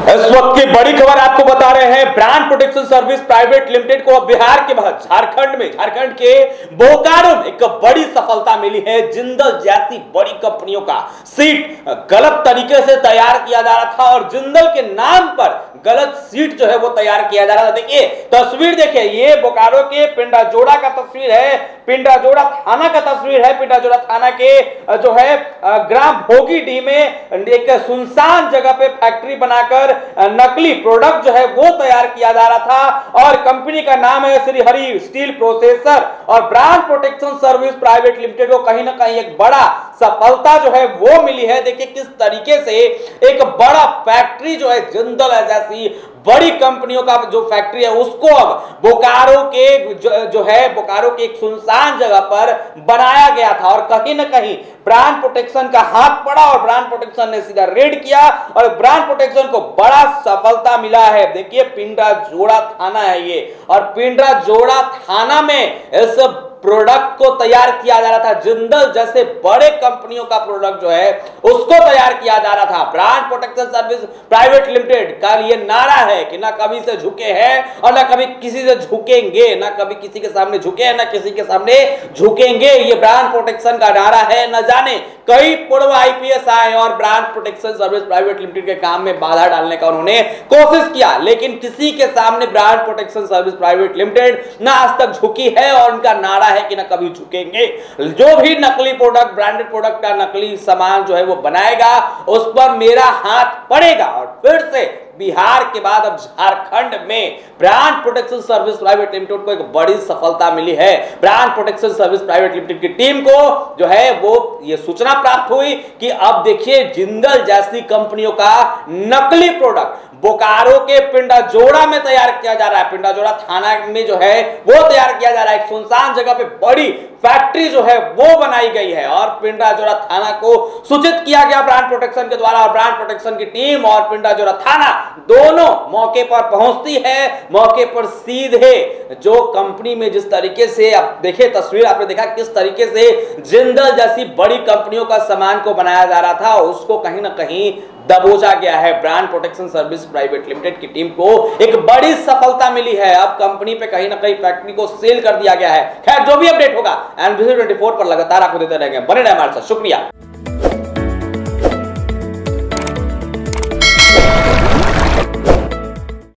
इस वक्त की बड़ी खबर आपको बता रहे हैं, brand protection service private limited को अब बिहार के बाद झारखंड के बोकारो में एक बड़ी सफलता मिली है। जिंदल जैसी बड़ी कंपनियों का सीट गलत तरीके से तैयार किया जा रहा था और जिंदल के नाम पर गलत सीट जो है वो तैयार किया जा रहा था। देखिए तस्वीर, देखिए ये बोकारो के पिंडाजोड़ा का तस्वीर है, पिंडाजोड़ा थाना का तस्वीर है। पिंडाजोड़ा थाना के जो है ग्राम भोगीडीह में एक सुनसान जगह पे फैक्ट्री बनाकर नकली प्रोडक्ट जो है वो तैयार किया जा रहा था और कंपनी का नाम है श्री हरि स्टील प्रोसेसर और brand protection service private limited को कहीं ना कहीं एक बड़ा सफलता जो है वो मिली है। देखिए किस तरीके से एक बड़ा फैक्ट्री जो है जिंदल जैसी बड़ी कंपनियों का जो फैक्ट्री है उसको अब बोकारो के जो है बोकारो के एक सुनसान जगह पर बनाया गया था और कहीं ना कहीं ब्रांड प्रोटेक्शन का हाथ पड़ा और ब्रांड प्रोटेक्शन ने सीधा रेड किया और ब्रांड प्रोटेक्शन को बड़ा सफलता मिला है। देखिए पिंडाजोड़ा थाना है ये और पिंडाजोड़ा थाना में इस प्रोडक्ट को तैयार किया जा रहा था। जिंदल जैसे बड़े कंपनियों का प्रोडक्ट जो है उसको तैयार किया जा रहा था। Brand protection service private limited का ये नारा है कि ना कभी से झुके हैं और ना कभी किसी से झुकेंगे, ना कभी किसी के सामने झुके हैं ना किसी के सामने झुकेंगे। ये ब्रांड प्रोटेक्शन का नारा है। न जाने कई पूर्व आईपीएस आए और brand protection service private limited के काम में बाधा डालने का उन्होंने कोशिश किया, लेकिन किसी के सामने brand protection service private limited ना आज तक झुकी है और उनका नारा है कि ना कभी झुकेंगे। जो भी नकली प्रोडक्ट, ब्रांडेड प्रोडक्ट का नकली सामान जो है वो बनाएगा उस पर मेरा हाथ पड़ेगा। और फिर से बिहार के बाद अब झारखंड में brand protection service private limited को एक बड़ी सफलता मिली है। Brand protection service private limited की टीम को जो है वो ये सूचना प्राप्त हुई कि अब देखिए जिंदल जैसी कंपनियों का नकली प्रोडक्ट बोकारो के पिंडाजोड़ा में तैयार किया जा रहा है। पिंडाजोड़ा थाना में जो है वो तैयार किया जा रहा है। एक सुनसान जगह पे बड़ी फैक्ट्री जो है वो बनाई गई है और पिंडाजोड़ा थाना को सूचित किया गया ब्रांड प्रोटेक्शन के द्वारा और ब्रांड प्रोटेक्शन की टीम और पिंडाजोड़ा थाना दोनों मौके पर पहुंचती है। मौके पर सीधे जो कंपनी में जिस तरीके से आप देखिए तस्वीर आपने देखा किस तरीके से जिंदल जैसी बड़ी कंपनियों का सामान को बनाया जा रहा था उसको कहीं ना कहीं दबोचा गया है। Brand protection service private limited की टीम को एक बड़ी सफलता मिली है। अब कंपनी पे कहीं ना कहीं फैक्ट्री को सेल कर दिया गया है। खैर जो भी अपडेट होगा एनबीसी 24 पर लगातार आपको देते रहेंगे। बने रहे हमारे साथ। शुक्रिया।